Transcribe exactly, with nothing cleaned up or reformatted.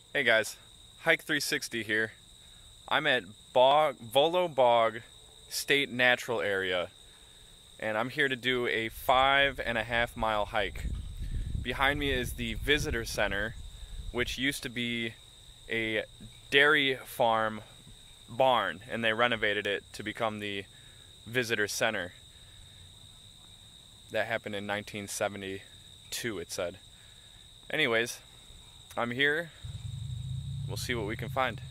Hey guys, Hike three sixty here. I'm at Bog, Volo Bog State Natural Area, and I'm here to do a five and a half mile hike. Behind me is the Visitor Center, which used to be a dairy farm barn, and they renovated it to become the Visitor Center. That happened in nineteen seventy-two, it said. Anyways, I'm here. We'll see what we can find.